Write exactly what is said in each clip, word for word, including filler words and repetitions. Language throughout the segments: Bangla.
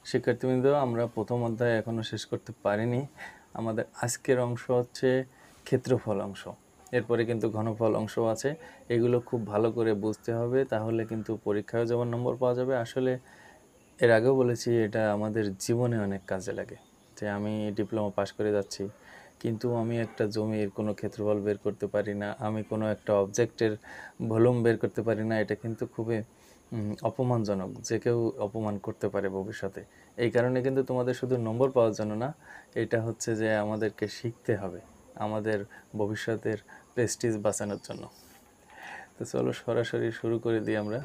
শিক্ষার্থীবৃন্দ, আমরা প্রথম অধ্যায় এখনো শেষ করতে পারিনি। আমাদের আজকের অংশ হচ্ছে ক্ষেত্রফল অংশ, এরপরে কিন্তু ঘনফল অংশ আছে। এগুলো খুব ভালো করে বুঝতে হবে, তাহলে কিন্তু পরীক্ষায় যেমন নম্বর পাওয়া যাবে। আসলে এর আগেও বলেছি, এটা আমাদের জীবনে অনেক কাজে লাগে। যে আমি ডিপ্লোমা পাশ করে যাচ্ছি, কিন্তু আমি একটা জমির কোনো ক্ষেত্রফল বের করতে পারি না, আমি কোনো একটা অবজেক্টের ভলিউম বের করতে পারি না। এটা কিন্তু খুবই অপমানজনক, যে কেউ অপমান করতে পারে ভবিষ্যতে। এই কারণে কিন্তু তোমাদের শুধু নম্বর পাওয়ার জন্য না, এটা হচ্ছে যে আমাদেরকে শিখতে হবে আমাদের ভবিষ্যতের প্রেস্টিজ বাঁচানোর জন্য। তো চলো সরাসরি শুরু করে দিই আমরা।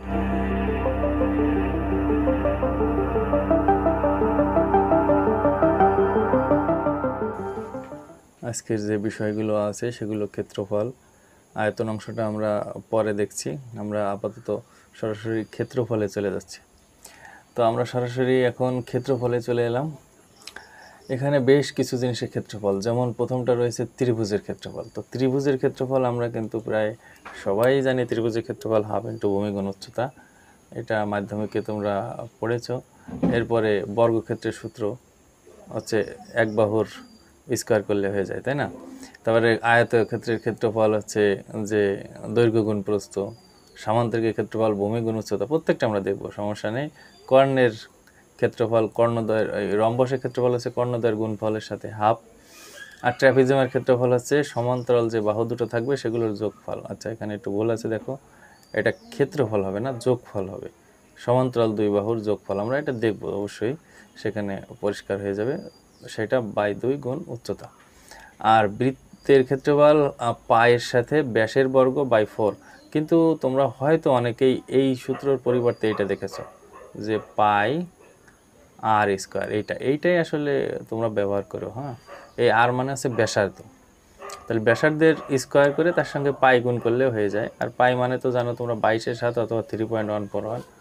আজকের যে বিষয়গুলো আছে সেগুলো ক্ষেত্রফল, আয়তন অংশটা আমরা পরে দেখছি। আমরা আপাতত সরাসরি ক্ষেত্রফলে চলে যাচ্ছি। তো আমরা সরাসরি এখন ক্ষেত্রফলে চলে এলাম। এখানে বেশ কিছু জিনিসের ক্ষেত্রফল, যেমন প্রথমটা রয়েছে ত্রিভুজের ক্ষেত্রফল। তো ত্রিভুজের ক্ষেত্রফল আমরা কিন্তু প্রায় সবাই জানি, ত্রিভুজের ক্ষেত্রফল হাফ ইন্টু ভূমি গুণ উচ্চতা। এটা মাধ্যমিকে তোমরা পড়েছো। এরপরে বর্গক্ষেত্রের সূত্র হচ্ছে এক বাহুর স্কোয়ার করলে হয়ে যায়, তাই না? তারপরে আয়তক্ষেত্রের ক্ষেত্রফল হচ্ছে যে দৈর্ঘ্য গুণ প্রস্থ। সামান্তরিকের ক্ষেত্রফল ভূমি গুণ উচ্চতা। প্রত্যেকটা আমরা দেখব, সমস্যা নেই। কর্ণের ক্ষেত্রফল কর্ণদ্বয়ের, রম্বসের ক্ষেত্রফল হচ্ছে কর্ণদ্বয়ের গুণফলের সাথে হাফ। আর ট্রাপিজিয়ামের ক্ষেত্রফল হচ্ছে সমান্তরাল যে বাহু দুটো থাকবে সেগুলোর যোগফল। আচ্ছা, এখানে একটু ভুল আছে, দেখো, এটা ক্ষেত্রফল হবে না, যোগফল হবে। সমান্তরাল দুই বাহুর যোগফল আমরা এটা দেখব অবশ্যই, সেখানে পরিষ্কার হয়ে যাবে। সেটা বাই দুই গুণ উচ্চতা। আর বৃত্তের ক্ষেত্রফল পায়ের সাথে ব্যাসের বর্গ বাই ফোর। কিন্তু তোমরা হয়তো অনেকেই এই সূত্রের পরিবর্তে এটা দেখেছো, যে পাই আর স্কোয়ার। এইটা এইটাই আসলে তোমরা ব্যবহার করো। হ্যাঁ, এই আর মানে আছে ব্যাসার্ধ। তাহলে ব্যাসার্ধের স্কোয়ার করে তার সঙ্গে পাই গুণ করলে হয়ে যায়। আর পাই মানে তো জানো তোমরা, বাইশের সাত অথবা three point one four one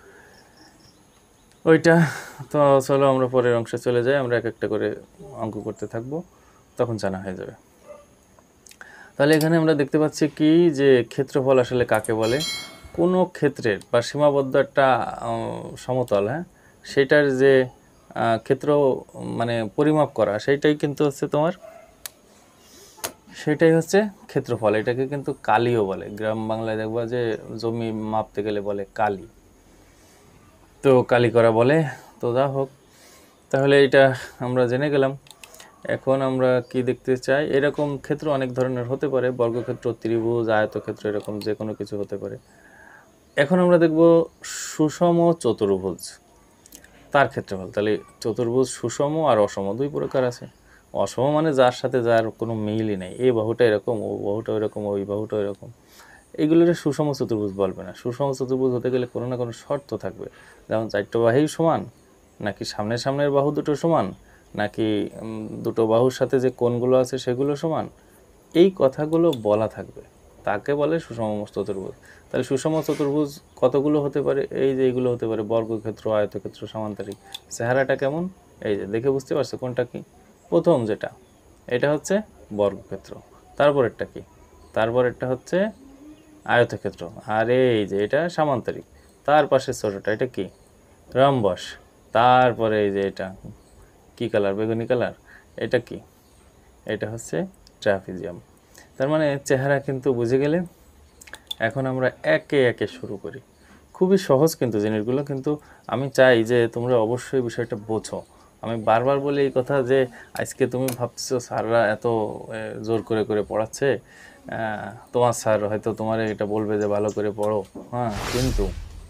ওইটা। তো চলো আমরা পরের অংশে চলে যাই, আমরা এক একটা করে অঙ্ক করতে থাকবো, তখন জানা হয়ে যাবে। তাহলে এখানে আমরা দেখতে পাচ্ছি কি, যে ক্ষেত্রফল আসলে কাকে বলে। কোনো ক্ষেত্রের বা সীমাবদ্ধ একটা সমতল, হ্যাঁ, সেটার যে ক্ষেত্র মানে পরিমাপ করা, সেইটাই কিন্তু হচ্ছে তোমার, সেটাই হচ্ছে ক্ষেত্রফল। এটাকে কিন্তু কালিও বলে। গ্রাম বাংলায় দেখবা যে জমি মাপতে গেলে বলে কালি, তো কালি করা বলে। তো যা হোক, তাহলে এটা আমরা জেনে গেলাম। এখন আমরা কি দেখতে চাই, এরকম ক্ষেত্র অনেক ধরনের হতে পারে, বর্গক্ষেত্র, ত্রিভুজ, আয়তক্ষেত্র, এরকম যে কোনো কিছু হতে পারে। এখন আমরা দেখব সুষম চতুর্ভুজ, তার ক্ষেত্রফল। তাহলে চতুর্ভুজ সুষম আর অসম দুই প্রকার আছে। অসম মানে যার সাথে যার কোনো মিলই নেই, এই বাহুটা এরকম, ও বাহুটা এরকম, ওই বাহুটা এরকম, এইগুলোর সুষম চতুর্ভুজ বলবে না। সুষম চতুর্ভুজ হতে গেলে কোনো না কোনো শর্ত থাকবে, যেমন চারটো বাহুই সমান, নাকি সামনের সামনের বাহু দুটো সমান, নাকি দুটো বাহুর সাথে যে কোণগুলো আছে সেগুলো সমান। এই কথাগুলো বলা থাকবে, তাকে বলে সুষম চতুর্ভুজ। তাহলে সুষম চতুর্ভুজ কতগুলো হতে পারে? এই যে এইগুলো হতে পারে, বর্গক্ষেত্র, আয়তক্ষেত্র, সামান্তরিক। চেহারাটা কেমন, এই যে দেখে বুঝতে পারছো কোনটা কি। প্রথম যেটা, এটা হচ্ছে বর্গক্ষেত্র। তারপরেরটা কি? তারপরেরটা হচ্ছে আয়তক্ষেত্র। আর এই যে এটা সামান্তরিক। তার পাশে ছোটটা, এটা কি? রম্বস। তারপরে এই যে এটা কি কালার, বেগুনি কালার, এটা কি? এটা হচ্ছে ট্রাপিজিয়াম। তার মানে চেহারা কিন্তু বুঝে গেলে। এখন আমরা একে একে শুরু করি। খুবই সহজ কিন্তু জিনিসগুলো, কিন্তু আমি চাই যে তোমরা অবশ্যই বিষয়টা বোঝো। আমি বারবার বলি এই কথা, যে আজকে তুমি ভাবছো স্যাররা এত জোর করে করে পড়াচ্ছে, তোমার স্যার হয়তো তোমার এটা বলবে যে ভালো করে পড়ো, হ্যাঁ, কিন্তু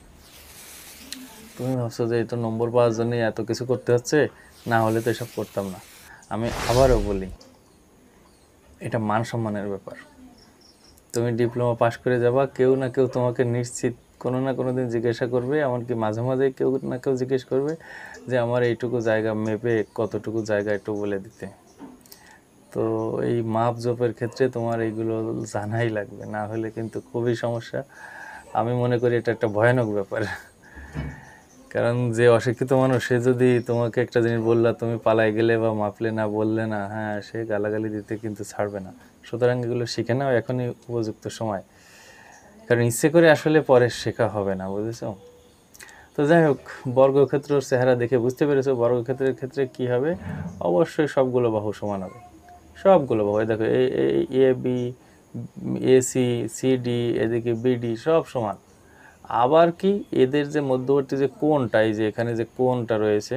তুমি ভাবছো যে এটা নম্বর পাওয়ার জন্য এত কিছু করতে হচ্ছে, না হলে তো এসব করতাম না। আমি আবারও বলি, এটা মান সম্মানের ব্যাপার। তুমি ডিপ্লোমা পাশ করে যাবা, কেউ না কেউ তোমাকে নিশ্চিত কোনো না কোনো দিন জিজ্ঞাসা করবে, এমনকি মাঝে মাঝে কেউ না কেউ জিজ্ঞেস করবে যে আমার এইটুকু জায়গা মেপে কতটুকু জায়গা একটু বলে দিতে। তো এই মাপ জোপের ক্ষেত্রে তোমার এইগুলো জানাই লাগবে, না হলে কিন্তু খুবই সমস্যা। আমি মনে করি এটা একটা ভয়ানক ব্যাপার। কারণ যে অশিক্ষিত মানুষ, সে যদি তোমাকে একটা জিনিস বললা, তুমি পালাই গেলে বা মাপলে না, বললে না, হ্যাঁ, সে গালাগালি দিতে কিন্তু ছাড়বে না। সুতরাং এগুলো শিখে নাও, এখনই উপযুক্ত সময়। কারণ ইচ্ছে করে আসলে পরে শেখা হবে না, বুঝেছ? তো যাই হোক, বর্গক্ষেত্রের চেহারা দেখে বুঝতে পেরেছো বর্গক্ষেত্রের ক্ষেত্রে কি হবে, অবশ্যই সবগুলো বাহু সমান হবে, সবগুলো বাহু। দেখো A B A C C D এদিকে বিডি সব সমান। আবার কি এদের যে মধ্যবর্তী যে কোণটা, এই যে এখানে যে কোণটা রয়েছে,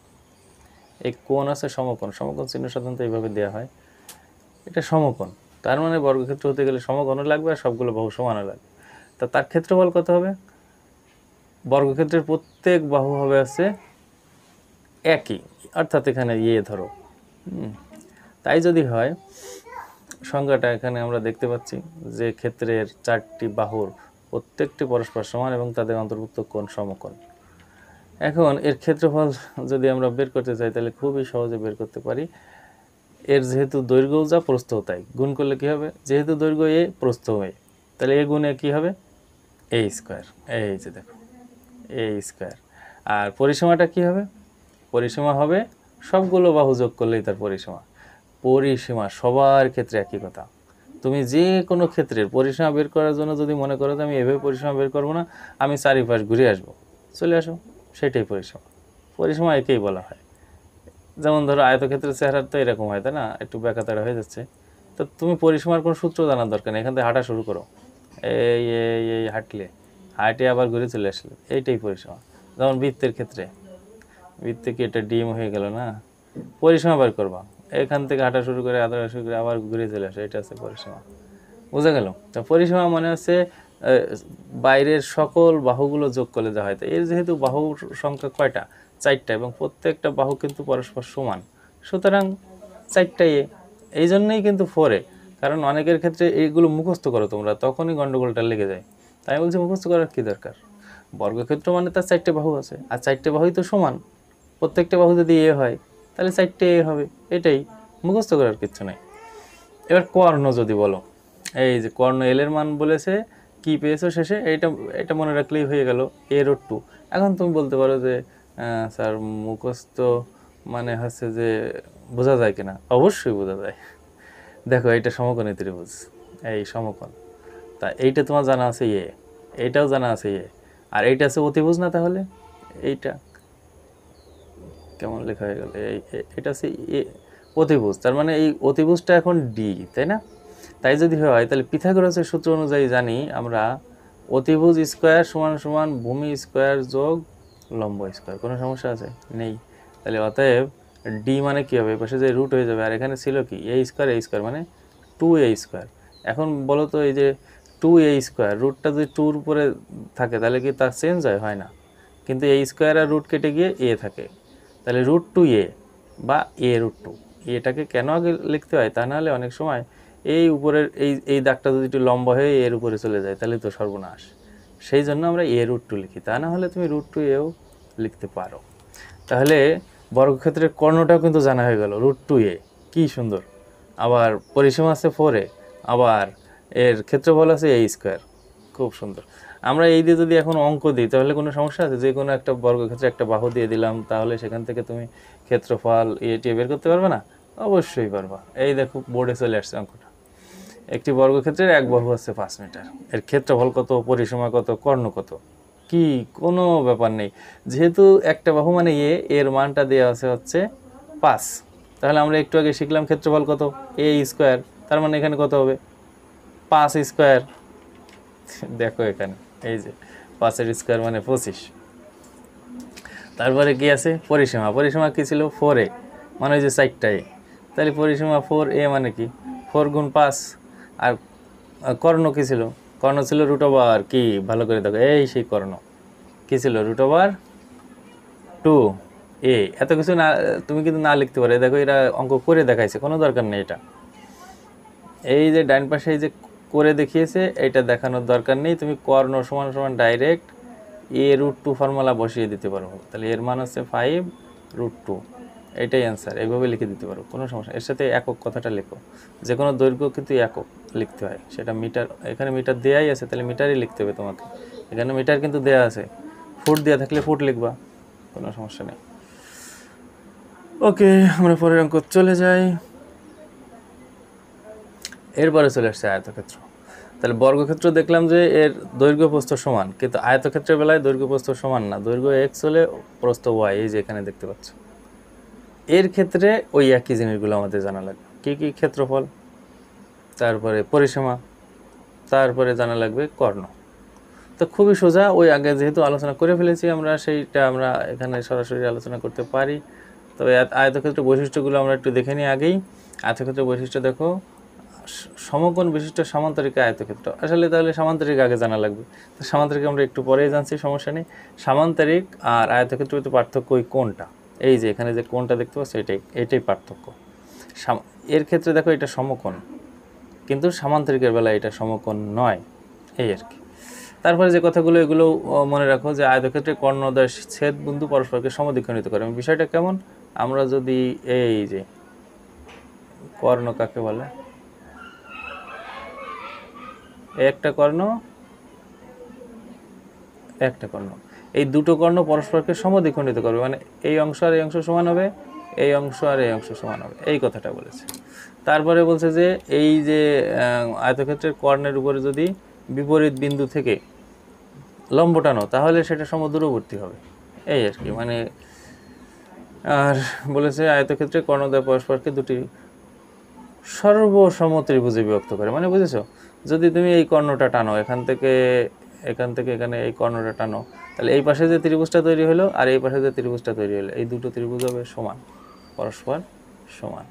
এই কোণ আছে সমকোণ। সমকোণ চিহ্ন সাধারণত এইভাবে দেওয়া হয়, এটা সমকোণ। তার মানে বর্গক্ষেত্র হতে গেলে সমকোণও লাগবে আর সবগুলো বাহু সমানও লাগবে। তা তার ক্ষেত্রফল কত হবে? বর্গক্ষেত্রের প্রত্যেক বাহু হবে আছে একই, অর্থাৎ এখানে ইয়ে ধরো। তাই যদি হয়, সংজ্ঞাটা এখানে আমরা দেখতে পাচ্ছি যে ক্ষেত্রের চারটি বাহুর প্রত্যেকটি পরস্পর সমান এবং তাদের অন্তর্ভুক্ত কোণ সমকোণ। এখন এর ক্ষেত্রফল যদি আমরা বের করতে চাই তাহলে খুবই সহজে বের করতে পারি। এর যেহেতু দৈর্ঘ্যও যা প্রস্থও তাই, গুণ করলে কি হবে? যেহেতু দৈর্ঘ্য এ প্রস্থ এ, তাহলে এ গুণে কি হবে? A square. এই যে দেখো এ স্কোয়ার। আর পরিসীমাটা কি হবে? পরিসীমা হবে সবগুলো বাহু যোগ করলেই তার পরিসীমা। পরিসীমা সবার ক্ষেত্রে একই কথা। তুমি যে কোনো ক্ষেত্রের পরিসীমা বের করার জন্য যদি মনে করো যে আমি এভাবে পরিসীমা বের করবো না, আমি চারিপাশ ঘুরে আসবো, চলে আসো, সেটাই পরিসীমা। পরিসীমা একেই বলা হয়। যেমন ধরো আয়তক্ষেত্রের চেহারা তো এরকম হয়, তাই না? একটু ব্যাকাতাড়া হয়ে যাচ্ছে। তো তুমি পরিসীমার কোনো সূত্র জানার দরকার নেই, এখান থেকে হাঁটা শুরু করো, এই এই এই হাঁটলে হাঁটে আবার ঘুরে চলে আসলে, এইটাই পরিসীমা। যেমন বৃত্তের ক্ষেত্রে, বৃত্তে কি এটা ডিম হয়ে গেল না? পরিসীমা বের করবা, এখান থেকে হাঁটা শুরু করে আদা শুরু করে আবার ঘুরে চলে আসে, এটা হচ্ছে পরিসীমা। বোঝা গেল? তো পরিসীমা মানে হচ্ছে বাইরের সকল বাহুগুলো যোগ করলে যা হয়। তো এর যেহেতু বাহুর সংখ্যা কয়টা? চারটা, এবং প্রত্যেকটা বাহু কিন্তু পরস্পর সমান, সুতরাং চারটাই এ। এই জন্যই কিন্তু ফোরে, কারণ অনেকের ক্ষেত্রে এইগুলো মুখস্থ করো তোমরা, তখনই গন্ডগোলটা লেগে যায়। তাই বলছি মুখস্থ করার কী দরকার? বর্গক্ষেত্র মানে তার চারটে বাহু আছে, আর চারটে বাহুই তো সমান। প্রত্যেকটা বাহু যদি এ হয় তাহলে চারটে এ হবে, এটাই, মুখস্থ করার কিচ্ছু নেই। এবার কর্ণ যদি বলো, এই যে কর্ণ এল এর মান বলেছে, কি পেয়েছো শেষে, এইটা এটা মনে রাখলেই হয়ে গেল এ রুট টু। এখন তুমি বলতে পারো যে স্যার মুখস্থ মানে হচ্ছে যে বোঝা যায় কিনা? অবশ্যই বোঝা যায়। দেখো এইটা সমকোণী ত্রিভুজ, এই সমকোণ, তা এইটা তোমার জানা আছে এ, এইটাও জানা আছে এ, আর এইটা আছে অতিভুজ না? তাহলে এইটা কেমন লেখা হয়ে গেল? এই এটা আছে এ অতিভুজ, তার মানে এই অতিভুজটা এখন ডি, তাই না? তাই যদি হয় তাহলে পিথাগোরাসের সূত্র অনুযায়ী জানি আমরা অতিভুজ স্কোয়ার সমান সমান ভূমি স্কোয়ার যোগ লম্ব স্কোয়ার। কোনো সমস্যা আছে? নেই। তাহলে অতএব ডি মানে কী হবে? পাশে যে রুট হয়ে যাবে, আর এখানে ছিল কি এ স্কোয়ার, এ স্কোয়ার মানে টু এ স্কোয়ার। এখন বলো তো এই যে টু এ স্কোয়ার, রুটটা যদি টুর উপরে থাকে তাহলে কি তার চেঞ্জ হয়? হয় না। কিন্তু এ স্কোয়ার আর রুট কেটে গিয়ে এ থাকে, তাহলে রুট টু এ বা এ রুট টু। এটাকে কেন আগে লিখতে হয়? তা নাহলে অনেক সময় এই উপরের এই এই দাগটা যদি একটু লম্বা হয়ে এর উপরে চলে যায় তাহলে তো সর্বনাশ। সেই জন্য আমরা এ রুট টু লিখি, তা না হলে তুমি রুট টু এও লিখতে পারো। তাহলে বর্গক্ষেত্রের কর্ণটাও কিন্তু জানা হয়ে গেল, রুট টু এ, কী সুন্দর। আবার পরিসীমা আছে ফোর এ, আবার এর ক্ষেত্রফল আছে এ স্কোয়ার, খুব সুন্দর। আমরা এই দিয়ে যদি এখন অঙ্ক দিই তাহলে কোনো সমস্যা আছে? যে কোনো একটা বর্গক্ষেত্রে একটা বাহু দিয়ে দিলাম, তাহলে সেখান থেকে তুমি ক্ষেত্রফল এটি বের করতে পারবে না? অবশ্যই পারবা। এই দেখো বোর্ডে চলে আসছে অঙ্কটা। একটি বর্গক্ষেত্রের এক বাহু আছে পাঁচ মিটার, এর ক্ষেত্রফল কত, পরিসীমা কত, কর্ণ কত? কি কোনো ব্যাপার নেই, যেহেতু একটা বাহু মানে এ, এর মানটা দেওয়া আছে হচ্ছে পাঁচ। তাহলে আমরা একটু আগে শিখলাম ক্ষেত্রফল কত, এ স্কোয়ার, তার মানে এখানে কত হবে? পাঁচ স্কোয়ার। দেখো এখানে এই যে পাঁচের স্কোয়ার মানে পঁচিশ। তারপরে কি আছে? পরিসীমা। পরিসীমা কি ছিল? ফোর এ, মানে ওই যে চারটায়। তাহলে পরিসীমা ফোর এ মানে কি? ফোর গুণ পাঁচ। আর কর্ণ কী ছিল? কর্ণ ছিল রুট ওভার কি, ভালো করে দেখো, এই সেই কর্ণ কী ছিল? Root over two A. এত কিছু না তুমি কিন্তু না লিখতে পারো, দেখো এরা অঙ্ক করে দেখাইছে, কোনো দরকার নেই এটা। এই যে ডাইন পাশে এই যে করে দেখিয়েছে, এটা দেখানোর দরকার নেই। তুমি কর্ণ সমান সমান direct A root two formula বসিয়ে দিতে পারো। তাহলে এর মান হচ্ছে ফাইভ রুট টু, এটাই অ্যান্সার। এইভাবে লিখে দিতে পারো, কোনো সমস্যা। এর সাথে একক কথাটা লেখো, যে কোনো দৈর্ঘ্য কিন্তু একক লিখতে হয়, সেটা মিটার। এখানে মিটার দেয়াই আছে, তাহলে মিটারই লিখতে হবে তোমাকে। এখানে মিটার কিন্তু দেয়া আছে, ফুট দেওয়া থাকলে ফুট লিখবা, কোনো সমস্যা নেই। ওকে, আমরা পরের অঙ্ক চলে যাই। এরপরে চলে আসছে আয়তক্ষেত্র। তাহলে বর্গক্ষেত্র দেখলাম যে এর দৈর্ঘ্য প্রস্থ সমান, কিন্তু আয়তক্ষেত্রের বেলায় দৈর্ঘ্য প্রস্থ সমান না, দৈর্ঘ্য এক্স হলে প্রস্থ ওয়াই, এই যে এখানে দেখতে পাচ্ছ। এর ক্ষেত্রে ওই একই জিনিসগুলো আমাদের জানা লাগবে, কী কী? ক্ষেত্রফল, তারপরে পরিসীমা, তারপরে জানা লাগবে কর্ণ। তো খুবই সোজা, ওই আগে যেহেতু আলোচনা করে ফেলেছি আমরা, সেইটা আমরা এখানে সরাসরি আলোচনা করতে পারি। তবে আয়তক্ষেত্রের বৈশিষ্ট্যগুলো আমরা একটু দেখে নিই আগেই। আয়তক্ষেত্রের বৈশিষ্ট্য দেখো, সমকোণ বিশিষ্ট সামান্তরিক আয়তক্ষেত্র। আসলে তাহলে সামান্তরিক আগে জানা লাগবে, তো সামান্তরিক আমরা একটু পরেই জানছি, সমস্যা নেই। সামান্তরিক আর আয়তক্ষেত্রের ভিতরে পার্থক্য ওই কোণটা, এই যে এখানে যে কোণটা দেখতে পাচ্ছ এটাই এটাই পার্থক্য। এর ক্ষেত্রে দেখো এটা সমকোণ, কিন্তু সামান্তরিকের বেলায় এটা সমকোণ নয়, এই আর কি। তারপরে যে কথাগুলো এগুলো মনে রাখো যে আয়তক্ষেত্রে কর্ণদ্বয় ছেদ বিন্দু পরস্পরকে সমদ্বিখণ্ডিত করে। বিষয়টা কেমন? আমরা যদি এই যে কর্ণ কাকে বলে, একটা কর্ণ একটা কর্ণ, এই দুটো কর্ণ পরস্পরকে সমদ্বিখণ্ডিত করবে, মানে এই অংশ আর এই অংশ সমান হবে, এই অংশ আর এই অংশ সমান হবে, এই কথাটা বলেছে। তারপরে বলছে যে এই যে আয়তক্ষেত্রের কর্ণের উপরে যদি বিপরীত বিন্দু থেকে লম্ব টানো তাহলে সেটা সমদূরবর্তী হবে, এই আর কি। মানে আর বলেছে আয়তক্ষেত্রে কর্ণদ্বয় পরস্পরকে দুটি সর্বসম ত্রিভুজে বিভক্ত করে। মানে বুঝেছো, যদি তুমি এই কর্ণটা টানো এখান থেকে এখান থেকে এখানে এই কর্ণটা টানো, তাহলে এই পাশে যে ত্রিভুজটা তৈরি হলো আর এই পাশে যে ত্রিভুজটা তৈরি হলো, এই দুটো ত্রিভুজ হবে সমান, পরস্পর সমান।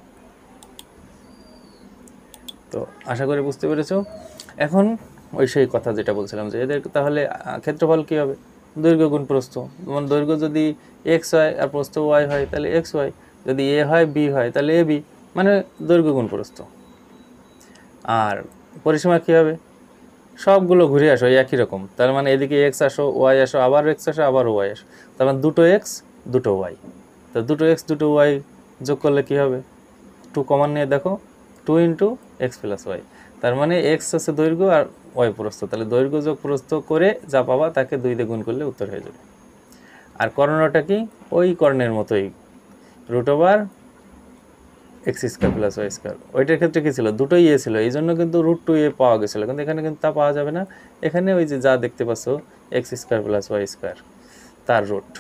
তো আশা করি বুঝতে পেরেছো। এখন ওই সেই কথা যেটা বলছিলাম যে এদের তাহলে ক্ষেত্রফল কী হবে? দৈর্ঘ্য গুণ প্রস্থ। যেমন দৈর্ঘ্য যদি এক্স হয় আর প্রস্থ ওয়াই হয় তাহলে এক্স ওয়াই, যদি এ হয় বি হয় তাহলে এ বি, মানে দৈর্ঘ্য গুণ প্রস্থ। আর পরিসীমা কী হবে? সবগুলো ঘুরে আসো একই রকম, তার মানে এদিকে এক্স আসো, ওয়াই আসো, আবার এক্স আসো, আবার ওয়াই আসো, তার মানে দুটো এক্স দুটো ওয়াই। তো দুটো এক্স দুটো ওয়াই যোগ করলে কী হবে? টু কমন নিয়ে দেখো, two into X plus Y, তার মানে এক্স হচ্ছে দৈর্ঘ্য আর ওয়াই প্রস্থ, তাহলে দৈর্ঘ্য যোগ প্রস্থ করে যা পাবা তাকে দুই দিয়ে গুণ করলে উত্তর হয়ে যাবে। আর কর্ণটা কি? ওই কর্ণের মতোই, root over X square plus Y square. ওইটার ক্ষেত্রে কী ছিল? দুটোই এ ছিল, এই জন্য কিন্তু রুট টু এ পাওয়া গেছিলো, কিন্তু এখানে কিন্তু তা পাওয়া যাবে না। এখানে ওই যে যা দেখতে পাচ্ছ X square plus Y square, তার রুট।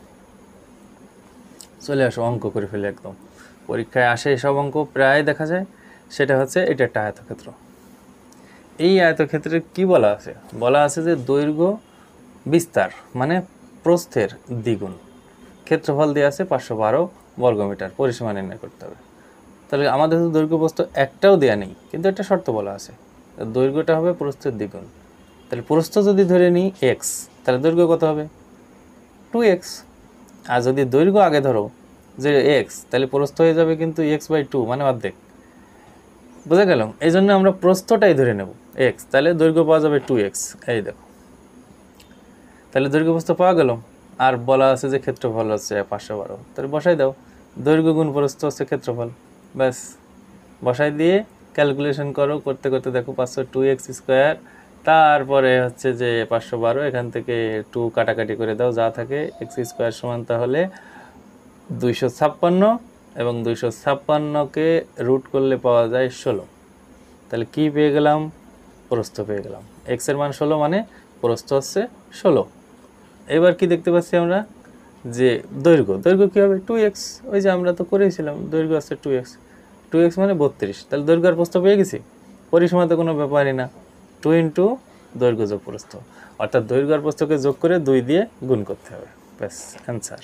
চলে আসো অঙ্ক করে ফেলে, একদম পরীক্ষায় আসে এসব অঙ্ক প্রায় দেখা যায়। সেটা হচ্ছে এটা একটা আয়তক্ষেত্র। এই আয়তক্ষেত্রে কি বলা আছে? বলা আছে যে দৈর্ঘ্য বিস্তার মানে প্রস্থের দ্বিগুণ, ক্ষেত্রফল দেওয়া আছে পাঁচশো বারো বর্গমিটার, পরিসীমা নির্ণয় করতে হবে। তাহলে আমাদের তো দৈর্ঘ্য প্রস্থ একটাও দেওয়া নেই, কিন্তু একটা শর্ত বলা আছে, দৈর্ঘ্যটা হবে প্রস্থের দ্বিগুণ। তাহলে প্রস্থ যদি ধরে নিই এক্স, তাহলে দৈর্ঘ্য কত হবে? Two x. আর যদি দৈর্ঘ্য আগে ধরো যে এক্স, তাহলে প্রস্থ হয়ে যাবে কিন্তু এক্স বাই টু, মানে অর্ধেক। বুঝা গেল? এই জন্য আমরা প্রস্থটাই ধরে নেব এক্স, তাহলে দৈর্ঘ্য পাওয়া যাবে টু এক্স। এই দেখো, তাহলে দৈর্ঘ্য প্রস্থ পাওয়া গেল। আর বলা আছে যে ক্ষেত্রফল হচ্ছে পাঁচশো বারো, তাহলে বসাই দাও, দৈর্ঘ্য গুণ প্রস্থ হচ্ছে ক্ষেত্রফল, ব্যাস বসাই দিয়ে ক্যালকুলেশন করো, করতে করতে দেখো পাঁচশো টু এক্স স্কোয়ার, তারপরে হচ্ছে যে পাঁচশো বারো, এখান থেকে টু কাটাকাটি করে দাও, যা থাকে এক্স স্কোয়ার সমান তাহলে দুইশো ছাপ্পান্ন, এবং দুইশো ছাপ্পান্নকে রুট করলে পাওয়া যায় ষোলো। তাহলে কি পেয়ে গেলাম? প্রস্থ পেয়ে গেলাম। এক্সের মান ষোলো, মানে প্রস্থ হচ্ছে ষোলো। এবার কি দেখতে পাচ্ছি আমরা যে দৈর্ঘ্য, দৈর্ঘ্য কী হবে? Two X. ওই যে আমরা তো করেছিলাম, দৈর্ঘ্য আছে টু এক্স, টু এক্স মানে বত্রিশ। তাহলে দৈর্ঘ্য আর প্রস্থ পেয়ে গেছি, পরিসীমা তো কোনো ব্যাপারই না, টু ইন্টু দৈর্ঘ্য যোগ প্রস্থ, অর্থাৎ দৈর্ঘ্য আর প্রস্থকে যোগ করে দুই দিয়ে গুণ করতে হবে, ব্যাস অ্যান্সার।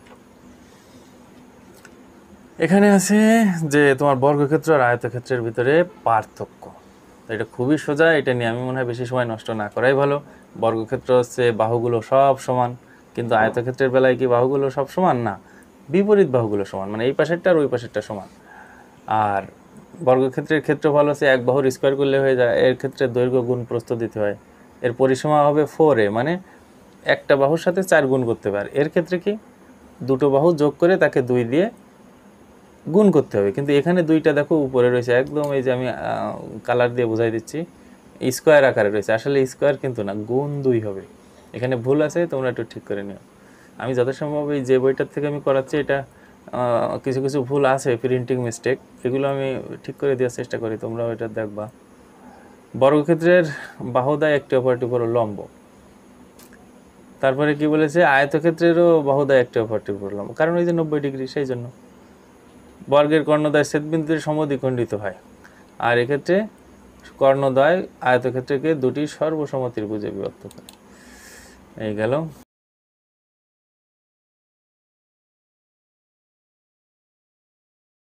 এখানে আছে যে তোমার বর্গক্ষেত্র আর আয়তক্ষেত্রের ভিতরে পার্থক্য। এটা খুবই সোজা, এটা নিয়ে আমি মনে হয় বেশি সময় নষ্ট না করাই ভালো। বর্গক্ষেত্র হচ্ছে বাহুগুলো সব সমান, কিন্তু আয়তক্ষেত্রের বেলায় কি বাহুগুলো সব সমান না, বিপরীত বাহুগুলো সমান, মানে এই পাশেরটা আর ওই পাশেরটা সমান। আর বর্গক্ষেত্রের ক্ষেত্রফল হচ্ছে এক বাহুর স্কোয়ার করলে হয়ে যায়, এর ক্ষেত্রে দৈর্ঘ্য গুণ প্রস্থ দিতে হয়। এর পরিসীমা হবে ফোর এ, মানে একটা বাহুর সাথে চার গুণ করতে পারে। এর ক্ষেত্রে কি দুটো বাহু যোগ করে তাকে দুই দিয়ে গুণ করতে হবে, কিন্তু এখানে দুইটা দেখো উপরে রয়েছে একদম, এই যে আমি কালার দিয়ে বোঝাই দিচ্ছি, স্কোয়ার আকারে রয়েছে, আসলে স্কোয়ার কিন্তু না, গুণ দুই হবে। এখানে ভুল আছে, তোমরা একটু ঠিক করে নিও। আমি যথাসম্ভব এই যে বইটার থেকে আমি করাচ্ছি, এটা কিছু কিছু ভুল আছে, প্রিন্টিং মিস্টেক, এগুলো আমি ঠিক করে দেওয়ার চেষ্টা করি, তোমরাও এটা দেখবা। বর্গক্ষেত্রের বাহুদ্বয় একটি অপরটি উপর লম্ব। তারপরে কি বলেছে, আয়তক্ষেত্রেরও বাহুদ্বয় একটি অপরটি উপর লম্ব, কারণ ওই যে নব্বই ডিগ্রি, সেই জন্য। বর্গের কর্ণদ্বয় ছেদবিন্দুতে সমদ্বিখণ্ডিত হয়, আর এক্ষেত্রে কর্ণদ্বয় আয়তক্ষেত্রকে দুটি সর্বসম ত্রিভুজে বিভক্ত করে। এই গেল।